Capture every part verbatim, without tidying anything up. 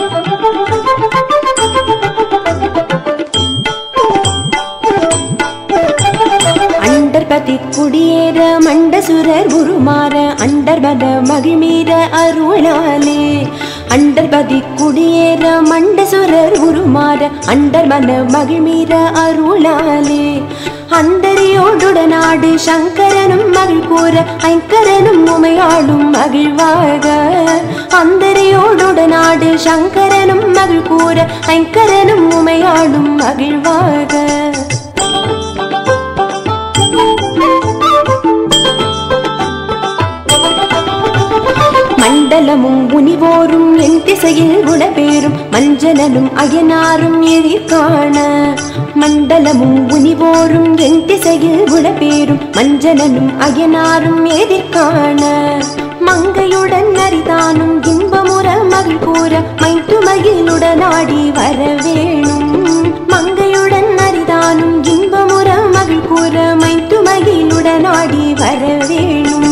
அண்டர்பதி குடியேற மண்டசுரர் உருமாற அண்டர்பத மகிழ்மீத அருளாலே அண்டர்பதி குடியேற மண்டசுரர் உருமாற அண்டர்பத மகிழ்மீத அருளாலே அந்தரியோடுடனாடு சங்கரனும் மகிழ் கூற ஐங்கரனும் உமையாடும் மகிழ்வாக அந்தரியோடுடனாடு சங்கரனும் மகிழ் கூற ஐங்கரனும் உமையாடும் மகிழ்வாக மண்டலமும் முனிவோரும் என் திசையில் உடபேரும் மஞ்சனனும் அயனாரும் எதிர்காண மண்டலமும் முனிவோரும் என் திசையில் உடபேரும் மஞ்சனனும் அயனாரும் எதிர்காண மங்கையுடன் அரிதானும் இன்பமுற மகிழ் கூற மைத்து மகிழுடனாடி வரவேணும் மங்கையுடன் அரிதானும் இன்பமுற மகிழ் கூற மைத்து மகிழுடனாடி வரவேணும்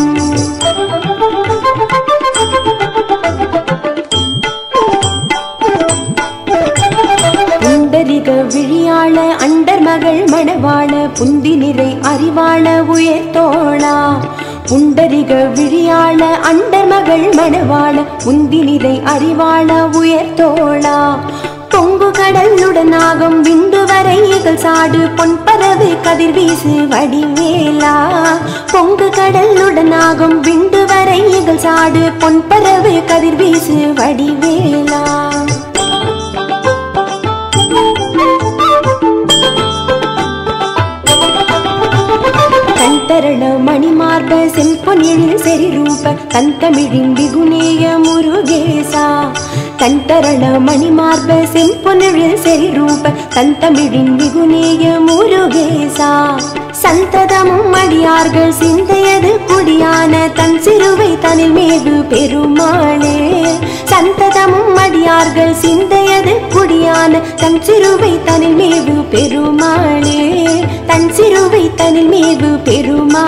புண்டரிக விழியாள அண்டர் மகள் மணவாள புந்தி நிறை அறிவாள உயர்த்தோளா புண்டரிக விழியாள அண்டர் மகள் மணவாள புந்தி நிறை அறிவாள உயர்த்தோளா பொங்கு கடலுடனாகும் விண்டு வரை இகழ் சாடு பொன்பரவு கதிர் வீசு வடிவேலா பொங்கு கடலுடனாகும் விண்டு வரை இகழ் சாடு பொன்பரவு கதிர் வீசு வடிவேலா கண்டரள மணிமார்ப செம்பொன்னில் செறிரூப தந்தமிழின் விகுநேய முருகேசா கண்டரள மணிமார்ப செம்பொன்னில் செறிரூப தந்தமிழின் விகுநேய முருகேசா சந்ததமும் அடியார்கள் சிந்தையது குடியான தன் சிறுவை தனில் மேவு பெருமாளே சந்ததமும் அடியார்கள் சிந்தையது குடியான தன் சிறுவை தனில் மேவு பெருமாளே தன் சிறுவை தனில் மேவு பெருமாளே